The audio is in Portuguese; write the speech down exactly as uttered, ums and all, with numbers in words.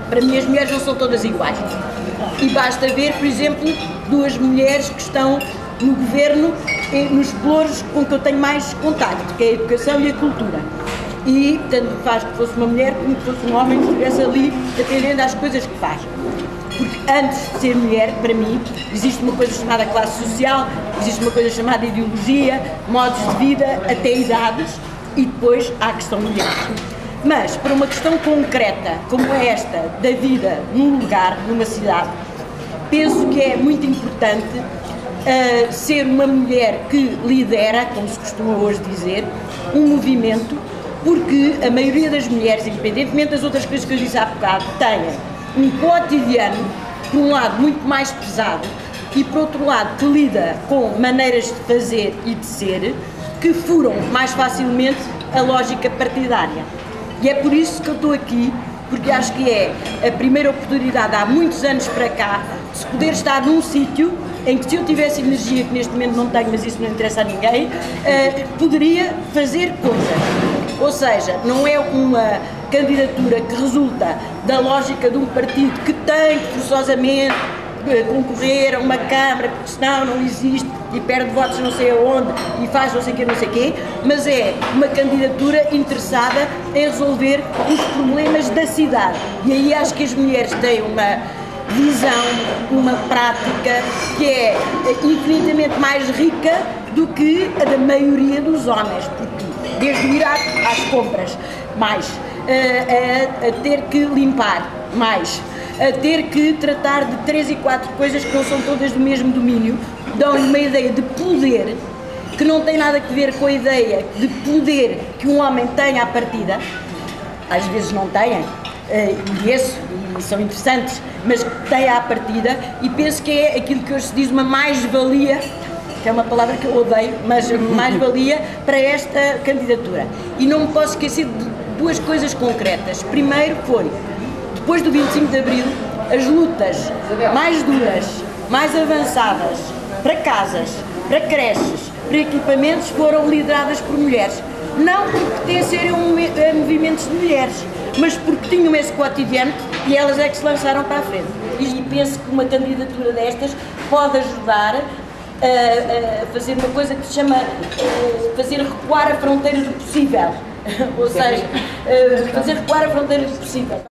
Para mim as mulheres não são todas iguais. E basta ver, por exemplo, duas mulheres que estão no governo, nos pelouros com que eu tenho mais contacto, que é a educação e a cultura. E tanto faz que fosse uma mulher como que fosse um homem que estivesse ali atendendo às coisas que faz. Porque antes de ser mulher, para mim, existe uma coisa chamada classe social, existe uma coisa chamada ideologia, modos de vida, até idades, e depois há a questão mulher. Mas, para uma questão concreta, como esta, da vida num lugar, numa cidade, penso que é muito importante uh, ser uma mulher que lidera, como se costuma hoje dizer, um movimento, porque a maioria das mulheres, independentemente das outras coisas que eu disse há bocado, têm um cotidiano, por um lado, muito mais pesado e, por outro lado, que lida com maneiras de fazer e de ser que furam mais facilmente a lógica partidária. E é por isso que eu estou aqui, porque acho que é a primeira oportunidade há muitos anos para cá de se poder estar num sítio em que, se eu tivesse energia, que neste momento não tenho, mas isso não interessa a ninguém, uh, poderia fazer coisas. Ou seja, não é uma candidatura que resulta da lógica de um partido que tem que forçosamente concorrer a uma Câmara, porque senão não existe e perde votos não sei aonde e faz não sei o que, não sei o quê, mas é uma candidatura interessada em resolver os problemas da cidade. E aí acho que as mulheres têm uma visão, uma prática que é infinitamente mais rica do que a da maioria dos homens, porque desde ir às compras, mais, a, a, a ter que limpar, mais, a ter que tratar de três e quatro coisas que não são todas do mesmo domínio, dão-lhe uma ideia de poder que não tem nada a ver com a ideia de poder que um homem tem à partida, às vezes não têm, e isso, e são interessantes, mas tem à partida, e penso que é aquilo que hoje se diz uma mais-valia, que é uma palavra que eu odeio, mas mais-valia para esta candidatura. E não me posso esquecer de duas coisas concretas. Primeiro foi, depois do vinte e cinco de Abril, as lutas mais duras, mais avançadas, para casas, para creches, para equipamentos, foram lideradas por mulheres. Não porque pertencerem a movimentos de mulheres, mas porque tinham esse cotidiano e elas é que se lançaram para a frente. E penso que uma candidatura destas pode ajudar a, a fazer uma coisa que se chama a fazer recuar a fronteira do possível. Ou seja, a fazer recuar a fronteira do possível.